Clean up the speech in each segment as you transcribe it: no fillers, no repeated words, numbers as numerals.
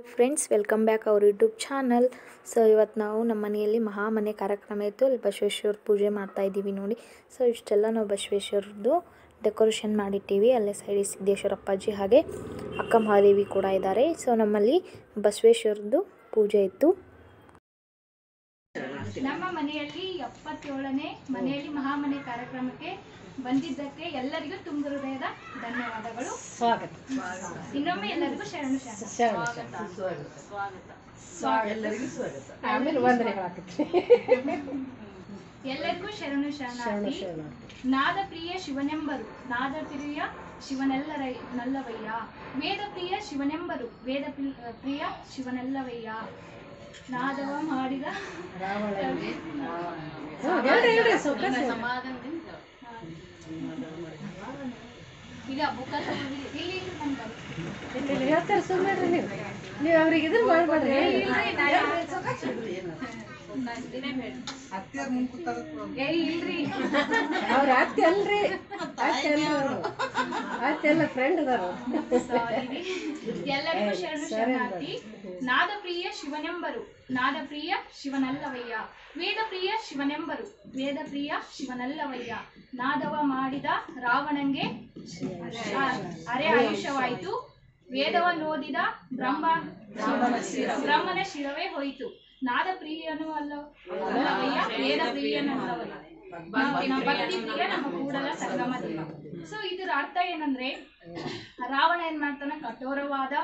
Friends, welcome back our YouTube channel. So ಇವತ್ತು ನಾವು ನಮ್ಮ ಮನೆಯಲ್ಲಿ ಮಹಾಮನೆ ಕಾರ್ಯಕ್ರಮ ಇತ್ತು. ಅಲ್ಲಿ ಬಸವೇಶ್ವರ ಪೂಜೆ ಮಾಡ್ತಾ ಇದ್ದೀವಿ ನೋಡಿ. ಸೊ ಇಷ್ಟೆಲ್ಲ ನಾವು ಬಸವೇಶ್ವರದ್ದು ಡೆಕೋರೇಷನ್ ಮಾಡಿಟ್ಟಿವಿ. ಅಲ್ಲೇ ಸೈಡಿ ಸಿದ್ದೇಶ್ವರ ಅಪ್ಪಾಜಿ ಹಾಗೆ ಅಕ್ಕ ಮಹಾದೇವಿ ಕೂಡ ಇದ್ದಾರೆ. ಸೊ ನಮ್ಮಲ್ಲಿ ಬಸವೇಶ್ವರದ್ದು ಪೂಜೆ ಇತ್ತು. ನಮ್ಮ ಮನೆಯಲ್ಲಿ 77ನೇ ಮನೆಯಲ್ಲಿ ಮಹಾಮನೆ ಕಾರ್ಯಕ್ರಮಕ್ಕೆ ಬಂದಿದ್ದಕ್ಕೆ ಎಲ್ಲರಿಗೂ ತುಂಬ ಹೃದಯದ ಧನ್ಯವಾದಗಳು. ಸ್ವಾಗತ. ಇನ್ನೊಮ್ಮೆ ಎಲ್ಲರಿಗೂ ಶರಣು ಎಲ್ಲರಿಗೂ ಶರಣು ಶರಣಾರ್ಥಿ. ನಾದ ಪ್ರಿಯ ಶಿವನೆಂಬರು ನಾದ ಪ್ರಿಯ ಶಿವನೆಲ್ಲವಯ್ಯ. ವೇದ ಪ್ರಿಯ ಶಿವನೆಂಬರು ವೇದ ಪ್ರಿಯ ಶಿವನೆಲ್ಲವಯ್ಯ. ನಾದವ ಮಾಡಿದ ಈಗ ಹೇಳ್ತಾರೆ ಸುಮ್ಮನೆ ನೀವು ಅವ್ರಿಗೆ ಇದ್ರ ಮಾಡ್ಬೇಡ್ರಿ. ಅವ್ರ ಅತ್ತೆ ಅಲ್ರಿ, ಅತ್ತೆ ಎಲ್ಲ ಫ್ರೆಂಡ್ ಅದಾರ. ಎಲ್ಲರಿಗೂ ಶರಣು ಶರಣಾರ್ಥಿ. ನಾದಪ್ರಿಯ ಶಿವನೆಂಬರು ನಾದಪ್ರಿಯ ಶಿವನಲ್ಲವಯ್ಯ. ವೇದಪ್ರಿಯ ಶಿವನೆಂಬರು ವೇದಪ್ರಿಯ ಶಿವನಲ್ಲವಯ್ಯ. ನಾದವ ಮಾಡಿದ ರಾವಣಂಗೆ ಅರೆ ಆಯುಷ್ಯವಾಯಿತು. ವೇದವನ್ನೋದಿದ ಬ್ರಹ್ಮನ ಶಿರವೇ ಹೋಯಿತು. ನಾದ ಪ್ರಿಯನೂ ಅಲ್ಲವಯ್ಯ, ವೇದ ಪ್ರಿಯನಲ್ಲವಯ್ಯ. ಭಕ್ತಿ ಪ್ರಿಯ ನಮ್ಮ ಕೂಡಲ ಸಂಗಮ ದೇವ. ಸೊ ಇದರ ಅರ್ಥ ಏನಂದ್ರೆ, ರಾವಣ ಏನ್ ಮಾಡ್ತಾನ, ಕಠೋರವಾದ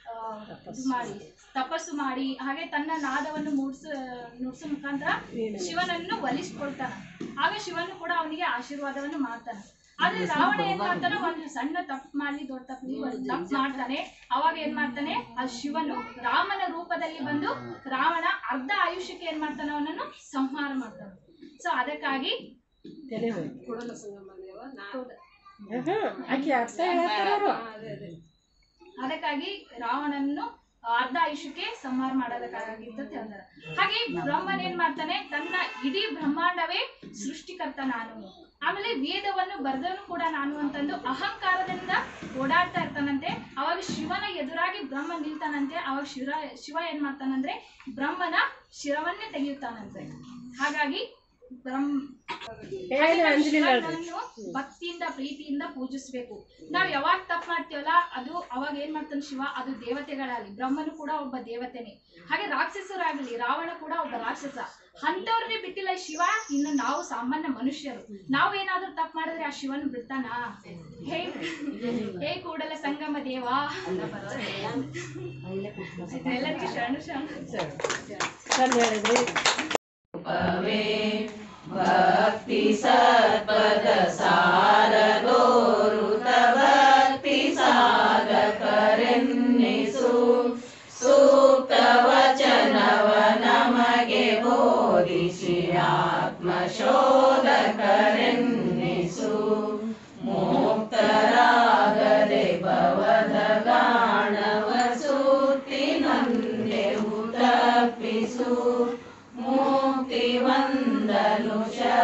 ತಪಸ್ಸು ಮಾಡಿ ಹಾಗೆ ತನ್ನ ನಾದವನ್ನು ನುಡ್ಸೋ ಮುಖಾಂತರ ಶಿವನನ್ನು ಒಲಿಸ್ಕೊಳ್ತಾನ. ಆಗ ಶಿವನು ಕೂಡ ಅವನಿಗೆ ಆಶೀರ್ವಾದವನ್ನು ಮಾಡ್ತಾನ. ಆದ್ರೆ ರಾವಣ ಏನ್ ಮಾಡ್ತಾನೆ, ಒಂದು ಸಣ್ಣ ತಪ್ಪು ಮಾಡ್ಲಿ, ದೊಡ್ಡ ತಪ್ಪು ಮಾಡ್ತಾನೆ. ಅವಾಗ ಏನ್ ಮಾಡ್ತಾನೆ, ಆ ಶಿವನು ರಾಮನ ರೂಪದಲ್ಲಿ ಬಂದು ರಾವಣ ಅರ್ಧ ಆಯುಷ್ಯಕ್ಕೆ ಏನ್ ಮಾಡ್ತಾನೆ, ಅವನನ್ನು ಸಂಹಾರ ಮಾಡ್ತಾನೆ. ಸೊ ಅದಕ್ಕಾಗಿ ರಾವಣನ್ನು ಅರ್ಧ ಆಯುಷ್ಯಕ್ಕೆ ಸಂಹಾರ ಮಾಡೋದಕ್ಕಾಗಿತ್ತು ಅಂತ ಹೇಳ್ತಾರೆ. ಹಾಗೆ ಬ್ರಹ್ಮನ್ ಏನ್ ಮಾಡ್ತಾನೆ, ತನ್ನ ಇಡೀ ಬ್ರಹ್ಮಾಂಡವೇ ಸೃಷ್ಟಿಕರ್ತ ನಾನು, ಆಮೇಲೆ ವೇದವನ್ನು ಬರೆದನು ಕೂಡ ನಾನು ಅಂತಂದು ಅಹಂಕಾರದಿಂದ ಓಡಾಡ್ತಾ ಇರ್ತಾನಂತೆ. ಅವಾಗ ಶಿವನ ಎದುರಾಗಿ ಬ್ರಹ್ಮ ನಿಲ್ತಾನಂತೆ. ಅವಾಗ ಶಿವ ಏನ್ ಮಾಡ್ತಾನಂದ್ರೆ ಬ್ರಹ್ಮನ ಶಿರವನ್ನೇ ತೆಗೆಯುತ್ತಾನಂತೆ. ಹಾಗಾಗಿ ಭಕ್ತಿಯಿಂದ ಪ್ರೀತಿಯಿಂದ ಪೂಜಿಸ್ಬೇಕು. ನಾವ್ ಯಾವಾಗ ತಪ್ಪು ಮಾಡ್ತೀವಲ್ಲ, ಅದು ಅವಾಗ ಏನ್ ಮಾಡ್ತಾನೆ ಶಿವ, ಅದು ದೇವತೆಗಳಾಗಲಿ, ಬ್ರಹ್ಮನು ಕೂಡ ಒಬ್ಬ ದೇವತೆನೆ. ಹಾಗೆ ರಾಕ್ಷಸರಾಗಲಿ, ರಾವಣ ಕೂಡ ಒಬ್ಬ ರಾಕ್ಷಸ. ಅಂತವ್ರನ್ನೇ ಬಿಟ್ಟಿಲ್ಲ ಶಿವ. ಇನ್ನು ನಾವು ಸಾಮಾನ್ಯ ಮನುಷ್ಯರು, ನಾವೇನಾದ್ರೂ ತಪ್ಪು ಮಾಡಿದ್ರೆ ಆ ಶಿವನ್ ಬಿಡ್ತಾನ? ಹೇ ಕೂಡಲ ಸಂಗಮ ದೇವ. ಎಲ್ಲರಿಗೂ ಶರಣು ಶರಣು. ಭಕ್ತಿ ಸತ್ಪದ ಸಾರದೋರುತ ಭಕ್ತಿ ಸಾಧಕರೆನ್ನಿಸು. ಸೂಕ್ತ ವಚನವ ನಮಗೆ ಬೋಧಿಸಿ ಆತ್ಮಶೋಧಕರೆನ್ನಿಸು. ಮುಕ್ತರಾಗದೆ ಭವದ ಗಾಣವ ಸುತ್ತಿ ನಂದೆವು ತಪ್ಪಿಸು. ಮುಕ್ತಿ ಹೊಂದಲು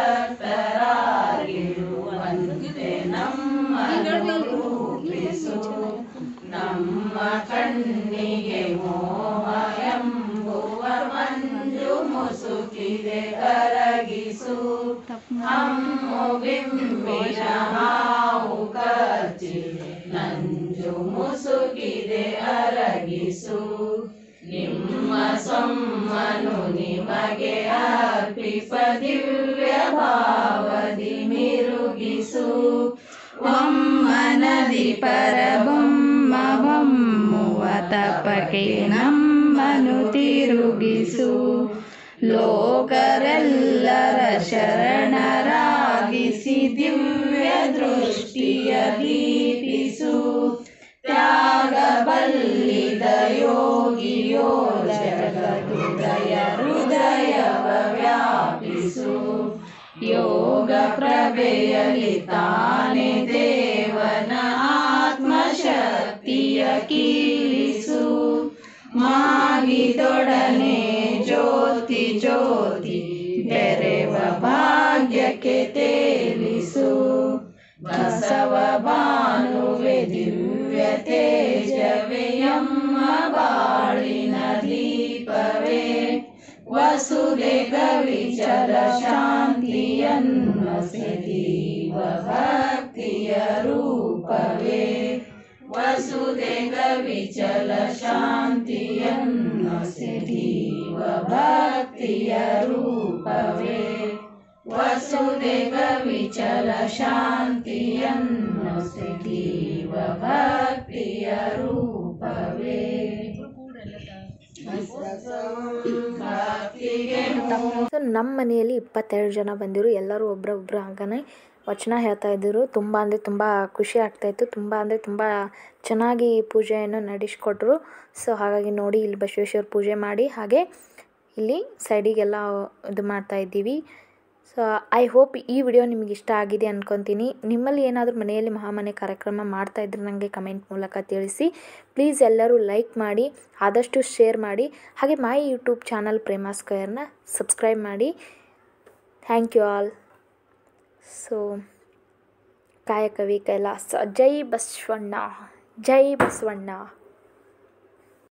ಶಕ್ತರಾಗಿರುವಂತೆ ನಮ್ಮನ್ನು ರೂಪಿಸು. ನಮ್ಮ ಕಣ್ಣಿಗೆ ಮೋಹ ಎಂಬುವ ಮಂಜು ಮುಸುಕಿದೆ ಕರಗಿಸು. ಹಮ್ಮು ಬಿಂಬಿನ ಹಾವು ಕಚ್ಚಿದೆ ನಂಜು ಮುಸುಕಿದೆ ಅರಗಿಸು. ನಿಮ್ಮ ಸೊಮ್ಮನು ನಿಮಗೆ ಅರ್ಪಿಪ ದಿವ್ಯ ಭಾವದಿ ಮಿರುಗಿಸು. ಒಮ್ಮನದಿ ಪರಬೊಮ್ಮ ಬೊಮ್ಮುವ ತಪಕ್ಕೆ ನಮ್ಮನು ತಿರುಗಿಸು. ಲೋಕರೆಲ್ಲರ ಶರಣರಾಗಿಸಿ ದಿವ್ಯ ದೃಷ್ಟಿಯ ದೀಪಿಸು. ತ್ಯಾಗ ಬಲ್ಲಿದ ಯೋಗಿಯೋ ಜಗದುದಯ ಹೃದಯವ ವ್ಯಾಪಿಸು. ಯೋಗ ಪ್ರಭೆಯಲಿ ತಾನೇ ದೇವನ ಆತ್ಮಶಕ್ತಿಯ ಕೀಲಿಸು. ಮಾಗಿದೊಡನೆ ಜ್ಯೋತಿ ಜ್ಯೋತಿ ಬೆರೆವ ಭಾಗ್ಯಕ್ಕೆ ತೇಲಿಸು. ಬಸವ ಭಾನುವೆ ದಿವ್ಯ ತೇಜವೇ ಎಮ್ಮ ಬಾಳಿ ವಸುದೇವ ವಿಚಲ ಶಾಂತಿಯನ್ನೊಸೆ ದೀವ ಭಕ್ತಿಯ ರೂಪವೇ ವಸುದೇವ ವಿಚಲ ಶಾಂತಿಯನ್ನೊಸೆ ದೀವ ಭಕ್ತಿಯ ರೂಪವೇ ವಸುದೇವ ವಿಚಲ ಶಾಂತಿಯನ್ನೊಸೆ ದೀವ ಭಕ್ತಿಯ ರೂಪವೇ ಸೊ ನಮ್ಮ ಮನೆಯಲ್ಲಿ 22 ಜನ ಬಂದಿರು. ಎಲ್ಲರೂ ಒಬ್ಬರೊಬ್ಬರು ಹಾಗೇ ವಚನ ಹೇಳ್ತಾ ಇದ್ದರು. ತುಂಬ ಅಂದರೆ ತುಂಬ ಖುಷಿ ಆಗ್ತಾಯಿತ್ತು. ತುಂಬ ಅಂದರೆ ತುಂಬ ಚೆನ್ನಾಗಿ ಪೂಜೆಯನ್ನು ನಡೆಸ್ಕೊಟ್ರು. ಸೊ ಹಾಗಾಗಿ ನೋಡಿ ಇಲ್ಲಿ ಬಸವೇಶ್ವರ ಪೂಜೆ ಮಾಡಿ ಹಾಗೆ ಇಲ್ಲಿ ಸೈಡಿಗೆಲ್ಲ ಇದು ಮಾಡ್ತಾಯಿದ್ದೀವಿ. ಸೊ ಐ ಹೋಪ್ ಈ ವಿಡಿಯೋ ನಿಮಗೆ ಇಷ್ಟ ಆಗಿದೆ ಅಂದ್ಕೊತೀನಿ. ನಿಮ್ಮಲ್ಲಿ ಏನಾದರೂ ಮನೆಯಲ್ಲಿ ಮಹಾಮನೆ ಕಾರ್ಯಕ್ರಮ ಮಾಡ್ತಾಯಿದ್ರೆ ನನಗೆ ಕಮೆಂಟ್ ಮೂಲಕ ತಿಳಿಸಿ. ಪ್ಲೀಸ್ ಎಲ್ಲರೂ ಲೈಕ್ ಮಾಡಿ, ಆದಷ್ಟು ಶೇರ್ ಮಾಡಿ, ಹಾಗೆ ಮೈ ಯೂಟ್ಯೂಬ್ ಚಾನಲ್ ಪ್ರೇಮಾ ಸ್ಕ್ವೇರ್ನ ಸಬ್ಸ್ಕ್ರೈಬ್ ಮಾಡಿ. Thank you all. ಸೊ ಕಾಯಕವೇ ಕೈಲಾಸ. ಜೈ ಬಸವಣ್ಣ, ಜೈ ಬಸವಣ್ಣ.